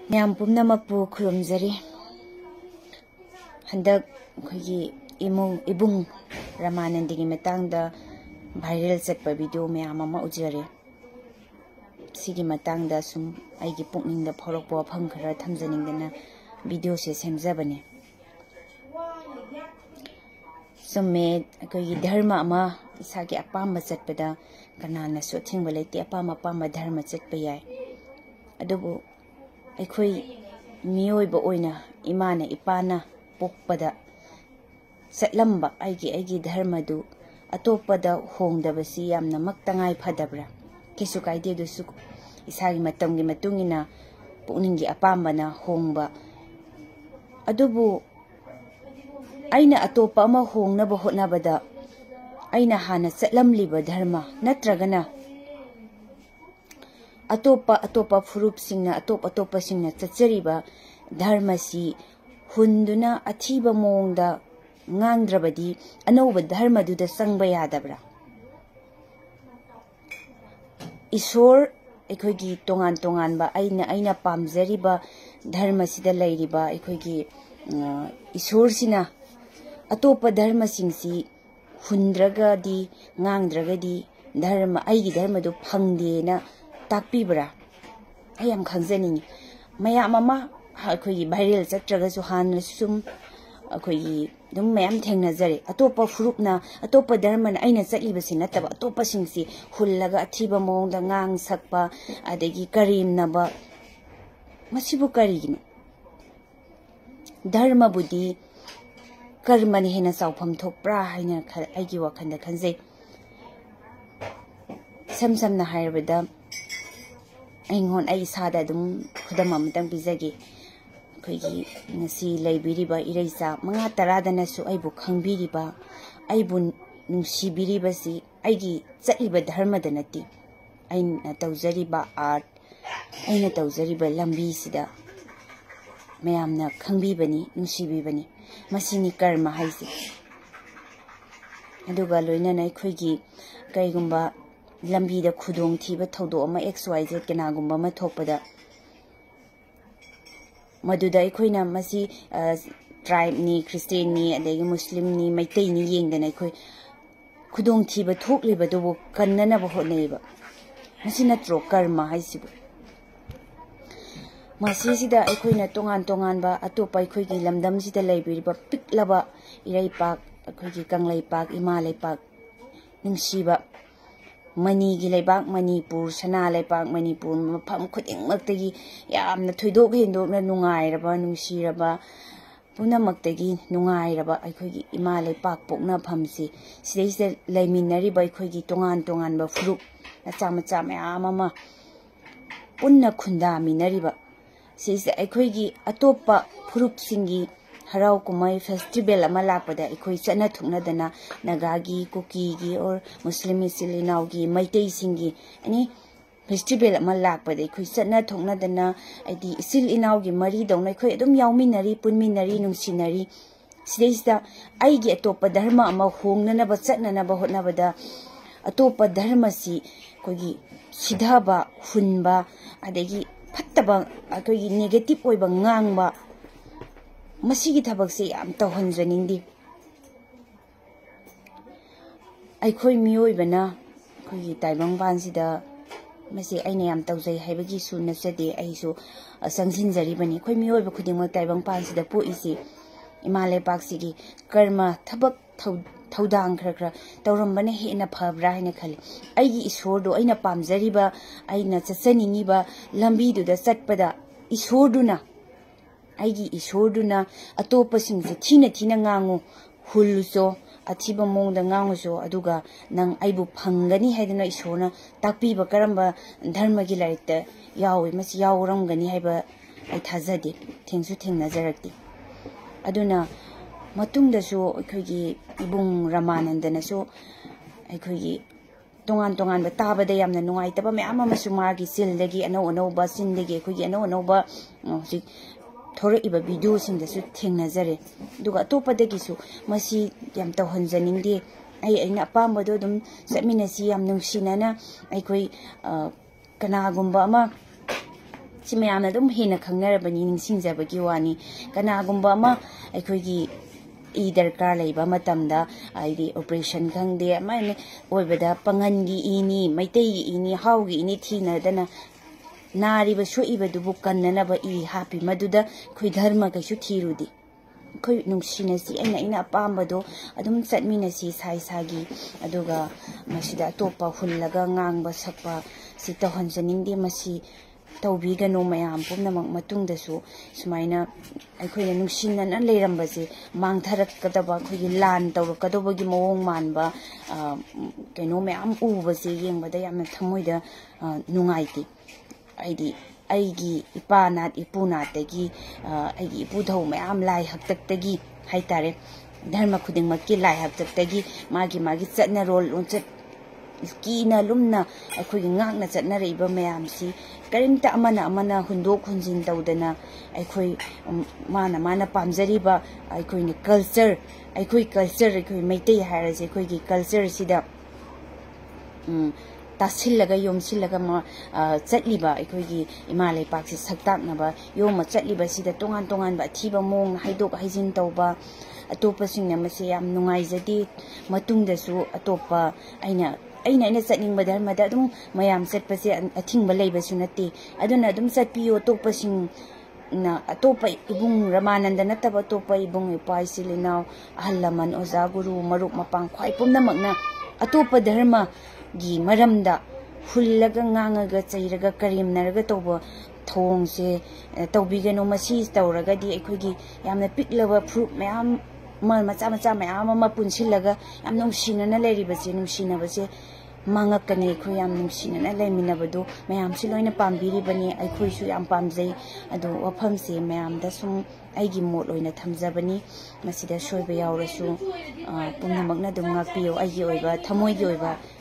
ꯃꯌꯥꯝ ꯄꯨꯝꯅꯃꯛꯄꯨ ꯈꯨꯔꯨꯝꯖꯔꯤ ꯍꯟꯗꯛ ꯑꯩꯈꯣꯏꯒꯤ ꯏꯕꯨꯡ ꯔꯥꯃꯥꯅꯟꯗꯒꯤ ꯃꯇꯥꯡꯗ ꯚꯥꯏꯔꯦꯜ ꯆꯠꯄ ꯚꯤꯗꯤꯑꯣ ꯃꯌꯥꯝ ꯑꯃ ꯎꯖꯔꯦ ꯁꯤꯒꯤ ꯃꯇꯥꯡꯗ ꯁꯨꯝ ꯑꯩꯒꯤ ꯄꯨꯛꯅꯤꯡꯗ ꯐꯥꯎꯔꯛꯄ ꯋꯥꯐꯝ ꯈꯔ ꯊꯝꯖꯅꯤꯡꯗꯅ ꯚꯤꯗꯤꯑꯣꯁꯦ ꯁꯦꯝꯖꯕꯅꯦ ꯆꯨꯝꯃꯦ ꯑꯩꯈꯣꯏꯒꯤ ꯙꯔꯃ ꯑꯃ ꯏꯁꯥꯒꯤ ꯑꯄꯥꯝꯕ ꯆꯠꯄꯗ ꯀꯅꯥꯅꯁꯨ ꯑꯊꯤꯡꯕ ꯂꯩꯇꯦ ꯑꯄꯥꯝꯕ ꯙꯔꯃ ꯆꯠꯄ ꯌꯥꯏ ꯑꯗꯨꯕꯨ ꯑꯩꯈꯣꯏ ꯃꯤꯑꯣꯏꯕ ꯑꯣꯏꯅ ꯏꯃꯥꯅ ꯏꯄꯥꯅ ꯄꯣꯛꯄꯗ ꯆꯠꯂꯝꯕ ꯑꯩꯒꯤ ꯙꯔꯃꯗꯨ ꯑꯇꯣꯞꯄꯗ ꯍꯣꯡꯗꯕꯁꯤ ꯌꯥꯝꯅꯃꯛ ꯇꯉꯥꯏ ꯐꯗꯕ꯭ꯔꯥ ꯀꯩꯁꯨ ꯀꯥꯏꯗꯦ ꯑꯗꯨꯁꯨ ꯏꯁꯥꯒꯤ ꯃꯇꯝꯒꯤ ꯃꯇꯨꯡ ꯏꯟꯅ ꯄꯨꯛꯅꯤꯡꯒꯤ ꯑꯄꯥꯝꯕꯅ ꯍꯣꯡꯕ ꯑꯗꯨꯕꯨ ꯑꯩꯅ ꯑꯇꯣꯞꯄ ꯑꯃ ꯍꯣꯡꯅꯕ ꯍꯣꯠꯅꯕꯗ ꯑꯩꯅ ꯍꯥꯟꯅ ꯆꯠꯂꯝꯂꯤꯕ ꯙꯔꯃ ꯅꯠꯇ꯭ꯔꯒꯅ ꯑꯇꯣꯞꯄ ꯐꯨꯔꯨꯞꯁꯤꯡꯅ ꯑꯇꯣꯞꯄꯁꯤꯡꯅ ꯆꯠꯆꯔꯤꯕ ꯙꯔꯃꯁꯤ ꯍꯨꯟꯗꯨꯅ ꯑꯊꯤꯕ ꯃꯑꯣꯡꯗ ꯉꯥꯡꯗ꯭ꯔꯕꯗꯤ ꯑꯅꯧꯕ ꯙꯔꯃꯗꯨꯗ ꯆꯪꯕ ꯌꯥꯗꯕ꯭ꯔꯥ ꯏꯁꯣꯔ ꯑꯩꯈꯣꯏꯒꯤ ꯇꯣꯉꯥꯟ ꯇꯣꯉꯥꯟꯕ ꯑꯩꯅ ꯄꯥꯝꯖꯔꯤꯕ ꯙꯔꯃꯁꯤꯗ ꯂꯩꯔꯤꯕ ꯑꯩꯈꯣꯏꯒꯤ ꯏꯁꯣꯔꯁꯤꯅ ꯑꯇꯣꯞꯄ ꯙꯔꯃꯁꯤꯡꯁꯤ ꯍꯨꯟꯗ꯭ꯔꯒꯗꯤ ꯉꯥꯡꯗ꯭ꯔꯒꯗꯤ ꯑꯩꯒꯤ ꯙꯔꯃꯗꯨ ꯐꯪꯗꯦꯅ ꯇꯥꯛꯄꯤꯕ꯭ꯔꯥ ꯑꯩ ꯌꯥꯝ ꯈꯪꯖꯅꯤꯡꯉꯤ ꯃꯌꯥꯝ ꯑꯃ ꯑꯩꯈꯣꯏꯒꯤ ꯚꯥꯏꯔꯦꯜ ꯆꯠꯇ꯭ꯔꯒꯁꯨ ꯍꯥꯟꯅꯁꯨ ꯁꯨꯝ ꯑꯩꯈꯣꯏꯒꯤ ꯑꯗꯨꯝ ꯃꯌꯥꯝ ꯊꯦꯡꯅꯖꯔꯦ ꯑꯇꯣꯞꯄ ꯐꯨꯔꯨꯞꯅ ꯑꯇꯣꯞꯄ ꯙꯔꯃꯅ ꯑꯩꯅ ꯆꯠꯂꯤꯕꯁꯤ ꯅꯠꯇꯕ ꯑꯇꯣꯞꯄꯁꯤꯡꯁꯤ ꯍꯨꯜꯂꯒ ꯑꯊꯤꯕ ꯃꯑꯣꯡꯗ ꯉꯥꯡ ꯁꯛꯄ ꯑꯗꯒꯤ ꯀꯔꯦꯝꯅꯕ ꯃꯁꯤꯕꯨ ꯀꯔꯤꯒꯤꯅꯣ ꯙꯔꯃꯕꯨꯗꯤ ꯀꯔꯃꯅ ꯍꯦꯟꯅ ꯆꯥꯎꯐꯝ ꯊꯣꯛꯄ꯭ꯔꯥ ꯍꯥꯏꯅ ꯑꯩꯒꯤ ꯋꯥꯈꯜꯗ ꯈꯟꯖꯩ ꯏꯁꯝ ꯁꯝꯅ ꯍꯥꯏꯔꯕꯗ ꯑꯩ ꯏꯁꯥꯗ ꯑꯗꯨꯝ ꯈꯨꯗꯝ ꯑꯃꯇꯪ ꯄꯤꯖꯒꯦ ꯑꯩꯈꯣꯏꯒꯤ ꯉꯁꯤ ꯂꯩꯕꯤꯔꯤꯕ ꯏꯔꯩꯆꯥ 5-10ꯗꯅꯁꯨ ꯑꯩꯕꯨ ꯈꯪꯕꯤꯔꯤꯕ ꯑꯩꯕꯨ ꯅꯨꯡꯁꯤꯕꯤꯔꯤꯕꯁꯤ ꯑꯩꯒꯤ ꯆꯠꯂꯤꯕ ꯙꯔꯃꯗ ꯅꯠꯇꯦ ꯑꯩꯅ ꯇꯧꯖꯔꯤꯕ ꯑꯥꯔꯠ ꯑꯩꯅ ꯇꯧꯖꯔꯤꯕ ꯂꯝꯕꯤꯁꯤꯗ ꯃꯌꯥꯝꯅ ꯈꯪꯕꯤꯕꯅꯤ ꯅꯨꯡꯁꯤꯕꯤꯕꯅꯤ ꯃꯁꯤꯅꯤ ꯀꯔꯃ ꯍꯥꯏꯁꯦ ꯑꯗꯨꯒ ꯂꯣꯏꯅꯅ ꯑꯩꯈꯣꯏꯒꯤ ꯀꯩꯒꯨꯝꯕ ꯂꯝꯕꯤꯗ ꯈꯨꯗꯣꯡꯊꯤꯕ ꯊꯧꯗꯣꯛ ꯑꯃ XYZ ꯀꯅꯥꯒꯨꯝꯕ ꯑꯃ ꯊꯣꯛꯄꯗ ꯃꯗꯨꯗ ꯑꯩꯈꯣꯏꯅ ꯃꯁꯤ ꯇ꯭ꯔꯥꯏꯕꯅꯤ ꯈ꯭ꯔꯤꯁꯇꯦꯟꯅꯤ ꯑꯗꯒꯤ ꯃꯨꯁꯂꯤꯝꯅꯤ ꯃꯩꯇꯩꯅꯤ ꯌꯦꯡꯗꯅ ꯑꯩꯈꯣꯏ ꯈꯨꯗꯣꯡꯊꯤꯕ ꯊꯣꯛꯂꯤꯕꯗꯨꯕꯨ ꯀꯟꯅꯅꯕ ꯍꯣꯠꯅꯩꯕ ꯃꯁꯤ ꯅꯠꯇ꯭ꯔꯣ ꯀꯔꯃ ꯍꯥꯏꯁꯤꯕꯨ ꯃꯁꯤꯁꯤꯗ ꯑꯩꯈꯣꯏꯅ ꯇꯣꯉꯥꯟ ꯇꯣꯉꯥꯟꯕ ꯑꯇꯣꯞꯄ ꯑꯩꯈꯣꯏꯒꯤ ꯂꯝꯗꯝꯁꯤꯗ ꯂꯩꯕꯤꯔꯤꯕ ꯄꯤꯛꯂꯕ ꯏꯔꯩꯄꯥꯛ ꯑꯩꯈꯣꯏꯒꯤ ꯀꯪꯂꯩꯄꯥꯛ ꯏꯃꯥ ꯂꯩꯄꯥꯛ ꯅꯨꯡꯁꯤꯕ ꯃꯅꯤꯒꯤ ꯂꯩꯕꯥꯛ ꯃꯅꯤꯄꯨꯔ ꯁꯅꯥ ꯂꯩꯕꯥꯛ ꯃꯅꯤꯄꯨꯔ ꯃꯐꯝ ꯈꯨꯗꯤꯡꯃꯛꯇꯒꯤ ꯌꯥꯝꯅ ꯊꯣꯏꯗꯣꯛ ꯍꯦꯟꯗꯣꯛꯅ ꯅꯨꯡꯉꯥꯏꯔꯕ ꯅꯨꯡꯁꯤꯔꯕ ꯄꯨꯝꯅꯃꯛꯇꯒꯤ ꯅꯨꯡꯉꯥꯏꯔꯕ ꯑꯩꯈꯣꯏꯒꯤ ꯏꯃꯥ ꯂꯩꯄꯥꯛ ꯄꯣꯛꯅꯐꯝꯁꯤ ꯁꯤꯗꯩꯁꯤꯗ ꯂꯩꯃꯤꯟꯅꯔꯤꯕ ꯑꯩꯈꯣꯏꯒꯤ ꯇꯣꯉꯥꯟ ꯇꯣꯉꯥꯟꯕ ꯐꯨꯔꯨꯞ ꯃꯆꯥ ꯃꯌꯥꯝ ꯑꯃ ꯄꯨꯟꯅ ꯈꯨꯟꯗꯥꯃꯤꯟꯅꯔꯤꯕ ꯁꯤꯁꯦ ꯑꯩꯈꯣꯏꯒꯤ ꯑꯇꯣꯞꯄ ꯐꯨꯔꯨꯞꯁꯤꯡꯒꯤ ꯍꯔꯥꯎ ꯀꯨꯝꯍꯩ ꯐꯦꯁꯇꯤꯚꯦꯜ ꯑꯃ ꯂꯥꯛꯄꯗ ꯑꯩꯈꯣꯏ ꯆꯠꯅ ꯊꯣꯛꯅꯗꯅ ꯅꯥꯒꯥꯒꯤ ꯀꯨꯀꯤꯒꯤ ꯑꯣꯔ ꯃꯨꯁꯂꯤꯝ ꯏꯆꯤꯜ ꯏꯅꯥꯎꯒꯤ ꯃꯩꯇꯩꯁꯤꯡꯒꯤ ꯑꯦꯅꯤ ꯐꯦꯁꯇꯤꯚꯦꯜ ꯑꯃ ꯂꯥꯛꯄꯗ ꯑꯩꯈꯣꯏ ꯆꯠꯅ ꯊꯣꯛꯅꯗꯅ ꯍꯥꯏꯗꯤ ꯏꯆꯤꯜ ꯏꯅꯥꯎꯒꯤ ꯃꯔꯤꯗꯧꯅ ꯑꯩꯈꯣꯏ ꯑꯗꯨꯝ ꯌꯥꯎꯃꯤꯟꯅꯔꯤ ꯄꯨꯟꯃꯤꯟꯅꯔꯤ ꯅꯨꯡꯁꯤꯅꯔꯤ ꯁꯤꯗꯩꯁꯤꯗ ꯑꯩꯒꯤ ꯑꯇꯣꯞꯄ ꯙꯔꯃ ꯑꯃ ꯍꯣꯡꯅꯅꯕ ꯆꯠꯅꯅꯕ ꯍꯣꯠꯅꯕꯗ ꯑꯇꯣꯞꯄ ꯙꯔꯃꯁꯤ ꯑꯩꯈꯣꯏꯒꯤ ꯁꯤꯙꯕ ꯍꯨꯟꯕ ꯑꯗꯒꯤ ꯐꯠꯇꯕ ꯑꯩꯈꯣꯏꯒꯤ ꯅꯦꯒꯦꯇꯤꯞ ꯑꯣꯏꯕ ꯉꯥꯡꯕ ꯃꯁꯤꯒꯤ ꯊꯕꯛꯁꯦ ꯌꯥꯝ ꯇꯧꯍꯟꯖꯅꯤꯡꯗꯦ ꯑꯩꯈꯣꯏ ꯃꯤꯑꯣꯏꯕꯅ ꯑꯩꯈꯣꯏꯒꯤ ꯇꯥꯏꯕꯪꯄꯥꯟꯁꯤꯗ ꯃꯁꯤ ꯑꯩꯅ ꯌꯥꯝ ꯇꯧꯖꯩ ꯍꯥꯏꯕꯒꯤꯁꯨ ꯅꯠꯆꯗꯦ ꯑꯩꯁꯨ ꯆꯪꯁꯤꯟꯖꯔꯤꯕꯅꯤ ꯑꯩꯈꯣꯏ ꯃꯤꯑꯣꯏꯕ ꯈꯨꯗꯤꯡꯃꯛ ꯇꯥꯏꯕꯪꯄꯥꯟꯁꯤꯗ ꯄꯣꯛꯏꯁꯤ ꯏꯃꯥ ꯂꯩꯕꯥꯛꯁꯤꯒꯤ ꯀꯔꯃ ꯊꯕꯛ ꯊꯧꯗꯥꯡ ꯈꯔ ꯇꯧꯔꯝꯕꯅ ꯍꯦꯟꯅ ꯐꯕ꯭ꯔꯥ ꯍꯥꯏꯅ ꯈꯜꯂꯤ ꯑꯩꯒꯤ ꯏꯁꯣꯔꯗꯣ ꯑꯩꯅ ꯄꯥꯝꯖꯔꯤꯕ ꯑꯩꯅ ꯆꯠꯆꯅꯤꯡꯉꯤꯕ ꯂꯝꯕꯤꯗꯨꯗ ꯆꯠꯄꯗ ꯑꯩꯒꯤ ꯏꯁꯣꯔꯗꯨꯅ ꯑꯇꯣꯞꯄꯁꯤꯡꯁꯦ ꯊꯤꯅ ꯉꯥꯡꯉꯨ ꯍꯨꯜꯂꯨꯆꯣ ꯑꯊꯤꯕ ꯃꯑꯣꯡꯗ ꯉꯥꯡꯉꯨꯆꯣ ꯑꯗꯨꯒ ꯅꯪ ꯑꯩꯕꯨ ꯐꯪꯒꯅꯤ ꯍꯥꯏꯗꯅ ꯏꯁꯣꯔꯅ ꯇꯥꯛꯄꯤꯕ ꯀꯔꯝꯕ ꯙꯔꯃꯒꯤ ꯂꯥꯏꯔꯤꯛꯇ ꯌꯥꯎꯏ ꯃꯁꯤ ꯌꯥꯎꯔꯝꯒꯅꯤ ꯍꯥꯏꯕ ꯑꯩ ꯊꯥꯖꯗꯦ ꯊꯦꯡꯅꯖꯔꯛꯇꯦ ꯑꯗꯨꯅ ꯃꯇꯨꯡꯗꯁꯨ ꯑꯩꯈꯣꯏꯒꯤ ꯏꯕꯨꯡ ꯔꯥꯃꯥꯅꯟꯗꯅꯁꯨ ꯑꯩꯈꯣꯏꯒꯤ ꯇꯣꯉꯥꯟ ꯇꯣꯉꯥꯟꯕ ꯇꯥꯕꯗ ꯌꯥꯝꯅ ꯅꯨꯡꯉꯥꯏꯇꯕ ꯃꯌꯥꯝ ꯑꯃꯁꯨ ꯃꯥꯒꯤ ꯆꯤꯟꯗꯒꯤ ꯑꯅꯧꯕ ꯆꯤꯟꯗꯒꯤ ꯑꯩꯈꯣꯏꯒꯤ ꯑꯅꯧꯕ ꯍꯧꯖꯤꯛ ꯊꯣꯔꯛꯏꯕ ꯚꯤꯗꯤꯑꯣꯁꯤꯡꯗꯁꯨ ꯊꯦꯡꯅꯖꯔꯦ ꯑꯗꯨꯒ ꯑꯇꯣꯞꯄꯗꯒꯤꯁꯨ ꯃꯁꯤ ꯌꯥꯝ ꯇꯧꯍꯟꯖꯅꯤꯡꯗꯦ ꯑꯩꯅ ꯑꯄꯥꯝꯕꯗꯣ ꯑꯗꯨꯝ ꯆꯠꯃꯤꯟꯅꯁꯤ ꯌꯥꯝ ꯅꯨꯡꯁꯤꯅꯅ ꯑꯩꯈꯣꯏ ꯀꯅꯥꯒꯨꯝꯕ ꯑꯃ ꯁꯤ ꯃꯌꯥꯝꯅ ꯑꯗꯨꯝ ꯍꯦꯟꯅ ꯈꯪꯅꯔꯕꯅꯤ ꯅꯤꯡꯁꯤꯡꯖꯕꯒꯤ ꯋꯥꯅꯤ ꯀꯅꯥꯒꯨꯝꯕ ꯑꯃ ꯑꯩꯈꯣꯏꯒꯤ ꯏ ꯗꯔꯀꯥꯔ ꯂꯩꯕ ꯃꯇꯝꯗ ꯍꯥꯏꯗꯤ ꯑꯣꯄꯔꯦꯁꯟ ꯈꯪꯗꯦ ꯑꯃ ꯑꯣꯏꯕꯗ ꯄꯥꯉꯟꯒꯤ ꯏꯅꯤ ꯃꯩꯇꯩꯒꯤ ꯏꯅꯤ ꯍꯥꯎꯒꯤꯏꯅꯤ ꯊꯤꯅꯗꯅ ꯅꯥꯔꯤꯕ ꯁꯣꯛꯏꯕꯗꯨꯕꯨ ꯀꯟꯅꯅꯕ ꯏ ꯍꯥꯞꯄꯤ ꯃꯗꯨꯗ ꯑꯩꯈꯣꯏ ꯙꯔꯃ ꯀꯩꯁꯨ ꯊꯤꯔꯨꯗꯦ ꯑꯩꯈꯣꯏ ꯅꯨꯡꯁꯤꯅꯁꯤ ꯑꯩꯅ ꯑꯄꯥꯝꯕꯗꯣ ꯑꯗꯨꯝ ꯆꯠꯃꯤꯟꯅꯁꯤ ꯏꯁꯥꯒꯤ ꯑꯗꯨꯒ ꯃꯁꯤꯗ ꯑꯇꯣꯞꯄ ꯍꯨꯜꯂꯒ ꯉꯥꯡꯕ ꯁꯛꯄ ꯁꯤ ꯇꯧꯍꯟꯖꯅꯤꯡꯗꯦ ꯃꯁꯤ ꯇꯧꯕꯤꯒꯅꯨ ꯃꯌꯥꯝ ꯄꯨꯝꯅꯃꯛ ꯃꯇꯨꯡꯗꯁꯨ ꯁꯨꯃꯥꯏꯅ ꯑꯩꯈꯣꯏꯅ ꯅꯨꯡꯁꯤꯅꯅ ꯂꯩꯔꯝꯕꯁꯦ ꯃꯥꯡꯊꯔꯛꯀꯗꯕ ꯑꯩꯈꯣꯏꯒꯤ ꯂꯥꯟ ꯇꯧꯔꯛꯀꯗꯧꯕꯒꯤ ꯃꯑꯣꯡ ꯃꯥꯟꯕ ꯀꯩꯅꯣ ꯃꯌꯥꯝ ꯎꯕꯁꯦ ꯌꯦꯡꯕꯗ ꯌꯥꯝꯅ ꯊꯃꯣꯏꯗ ꯅꯨꯡꯉꯥꯏꯇꯦ ꯍꯥꯏꯗꯤ ꯑꯩꯒꯤ ꯏꯄꯥꯅꯥꯠ ꯏꯄꯨꯅꯥꯠꯇꯒꯤ ꯑꯩꯒꯤ ꯏꯄꯨꯙꯧ ꯃꯌꯥꯝ ꯂꯥꯏ ꯍꯥꯛꯇꯛꯇꯒꯤ ꯍꯥꯏꯇꯥꯔꯦ ꯙꯔꯃ ꯈꯨꯗꯤꯡꯃꯛꯀꯤ ꯂꯥꯏ ꯍꯥꯛꯇꯛꯇꯒꯤ ꯃꯥꯒꯤ ꯆꯠꯅꯔꯣꯜ ꯂꯣꯟꯆꯠ ꯀꯤꯅ ꯂꯨꯝꯅ ꯑꯩꯈꯣꯏꯒꯤ ꯉꯥꯛꯅ ꯆꯠꯅꯔꯛꯏꯕ ꯃꯌꯥꯝꯁꯤ ꯀꯔꯤꯝꯇ ꯑꯃꯅ ꯍꯨꯟꯗꯣꯛ ꯍꯨꯟꯖꯤꯟ ꯇꯧꯗꯅ ꯑꯩꯈꯣꯏ ꯃꯥꯅ ꯄꯥꯝꯖꯔꯤꯕ ꯑꯩꯈꯣꯏꯅ ꯀꯜꯆꯔ ꯑꯩꯈꯣꯏ ꯃꯩꯇꯩ ꯍꯥꯏꯔꯁꯦ ꯑꯩꯈꯣꯏꯒꯤ ꯀꯜꯆꯔꯁꯤꯗ ꯇꯥꯁꯤꯜꯂꯒ ꯌꯣꯝꯁꯤꯜꯂꯒ ꯆꯠꯂꯤꯕ ꯑꯩꯈꯣꯏꯒꯤ ꯏꯃꯥ ꯂꯩꯄꯥꯛꯁꯤ ꯁꯛꯇꯥꯛꯅꯕ ꯌꯣꯝꯃ ꯆꯠꯂꯤꯕꯁꯤꯗ ꯇꯣꯉꯥꯟꯕ ꯑꯊꯤꯕ ꯃꯑꯣꯡ ꯍꯩꯗꯣꯛ ꯍꯩꯖꯤꯟ ꯇꯧꯕ ꯑꯇꯣꯞꯄꯁꯤꯡꯅ ꯃꯁꯤ ꯌꯥꯝ ꯅꯨꯡꯉꯥꯏꯖꯗꯦ ꯃꯇꯨꯡꯗꯁꯨ ꯑꯇꯣꯞꯄ ꯑꯩꯅ ꯆꯠꯅꯤꯡꯕ ꯙꯔꯃꯗ ꯑꯗꯨꯝ ꯃꯌꯥꯝ ꯆꯠꯄꯁꯦ ꯑꯊꯤꯡꯕ ꯂꯩꯕꯁꯨ ꯅꯠꯇꯦ ꯑꯗꯨꯅ ꯑꯗꯨꯝ ꯆꯠꯄꯤꯌꯨ ꯑꯇꯣꯞꯄꯁꯤꯡꯅ ꯑꯇꯣꯞꯄ ꯏꯕꯨꯡ ꯔꯃꯥꯅꯟꯗ ꯅꯠꯇꯕ ꯑꯇꯣꯞꯄ ꯏꯕꯨꯡ ꯏꯄ꯭ꯋꯥ ꯏꯆꯤꯜ ꯏꯅꯥꯎ ꯑꯍꯜ ꯂꯃꯟ ꯑꯣꯖꯥ ꯒꯨꯔꯨ ꯃꯔꯨꯞ ꯃꯄꯥꯡ ꯈ꯭ꯋꯥꯏ ꯄꯨꯝꯅꯃꯛꯅ ꯑꯇꯣꯞꯄ ꯙꯔꯃꯒꯤ ꯃꯔꯝꯗ ꯍꯨꯜꯂꯒ ꯉꯥꯡꯉꯒ ꯆꯩꯔꯒ ꯀꯔꯦꯝꯅꯔꯒ ꯇꯧꯕ ꯊꯧꯑꯣꯡꯁꯦ ꯇꯧꯕꯤꯒꯅꯨ ꯃꯁꯤ ꯇꯧꯔꯒꯗꯤ ꯑꯩꯈꯣꯏꯒꯤ ꯌꯥꯝꯅ ꯄꯤꯛꯂꯕ ꯐꯨꯔꯨꯞ ꯃꯌꯥꯝ ꯃꯆꯥ ꯃꯌꯥꯝ ꯑꯃ ꯄꯨꯟꯁꯤꯜꯂꯒ ꯌꯥꯝ ꯅꯨꯡꯁꯤꯅꯅ ꯂꯩꯔꯤꯕꯁꯦ ꯅꯨꯡꯁꯤꯅꯕꯁꯦ ꯃꯥꯡꯉꯛꯀꯅꯤ ꯑꯩꯈꯣꯏ ꯌꯥꯝ ꯅꯨꯡꯁꯤꯅꯅ ꯂꯩꯃꯤꯟꯅꯕꯗꯨ ꯃꯌꯥꯝꯁꯤ ꯂꯣꯏꯅ ꯄꯥꯝꯕꯤꯔꯤꯕꯅꯤ ꯑꯩꯈꯣꯏꯁꯨ ꯌꯥꯝ ꯄꯥꯝꯖꯩ ꯑꯗꯣ ꯋꯥꯐꯝꯁꯦ ꯃꯌꯥꯝꯗ ꯁꯨꯝ ꯑꯩꯒꯤ ꯃꯣꯠ ꯑꯣꯏꯅ ꯊꯝꯖꯕꯅꯤ ꯃꯁꯤꯗ ꯁꯣꯏꯕ ꯌꯥꯎꯔꯁꯨ ꯄꯨꯝꯅꯃꯛꯅ ꯑꯗꯨꯝ ꯉꯥꯛꯄꯤꯌꯨ ꯑꯩꯒꯤ ꯑꯣꯏꯕ ꯊꯃꯣꯏꯒꯤ ꯑꯣꯏꯕ